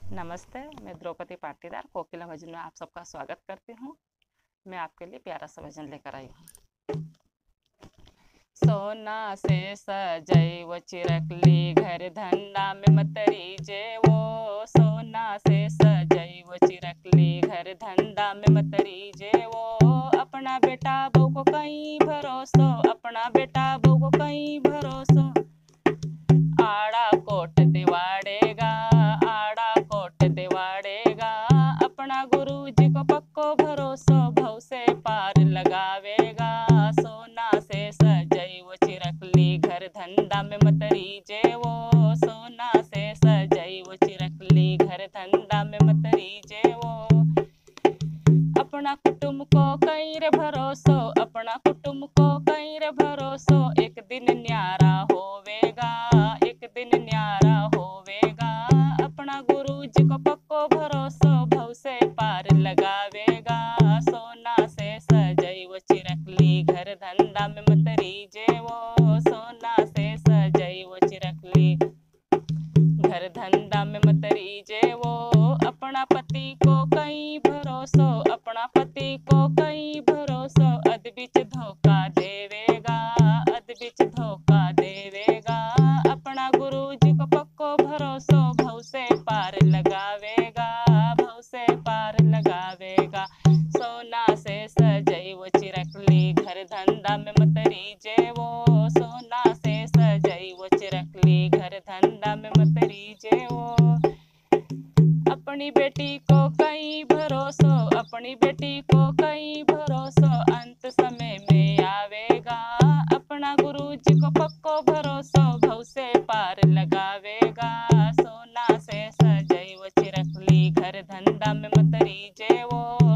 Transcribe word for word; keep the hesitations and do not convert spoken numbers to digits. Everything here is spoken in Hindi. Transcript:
नमस्ते, मैं द्रौपदी पाटीदार कोकिला भजन में आप सबका स्वागत करती हूँ। मैं आपके लिए प्यारा सा भजन लेकर आई हूँ। सोना से सजई वो चिरकली घर धंधा में मतरी जे वो। सोना से सजई वो चिरकली घर धंधा में मतरी जे वो। अपना बेटा बहू को कहीं भरोसो, अपना बेटा बहू को कहीं भरोसो। आड़ा कोट दिवाड़ेगा, आड़ा कोट दिवाड़ेगा। अपना गुरु जी को पक्को भरोसो, भव से पार लगावेगा। सोना से सजई वो चिरकली घर धंधा में मतरी जे वो। सोना से सजई वो चिरकली घर धंधा में मतरी जे वो। अपना कुटुंब को कहीं रे भरोसो, अपना कुटुंब को कहीं रे भरोसो। एक दिन न्यारा होवेगा, एक दिन न्यारा होवेगा। अपना गुरु जी को पक्को भरोसो, भव से पार लगावेगा। सोना से सजई वो चिरकली घर धंधा में मतरी जे वो। सोना से सजई वो चिरकली घर धंधा में मतरी जे वो। अपना पति को कहीं भरोसो, अपना पति को कहीं भरोसो। अध बिच धोखा देवेगा, अध बिच धोखा देवेगा। अपना गुरु जी को पक्को भरोसो, भव से पार लगावेगा, भव से पार लगावेगा। सोना से सजई वो चिरकली घर धंधा में मतरी जे वो। सोना से सजई वो चिरकली घर धंधा में मतरी जे वो। अपनी बेटी को कहीं भरोसो, अपनी बेटी को कहीं भरोसो। अंत समय में आवेगा, अपना गुरु जी को पक्को भरोसो, भव से पार लगावेगा। सोना से सजई वो चिरकली घर धंधा में मतरी जे वो।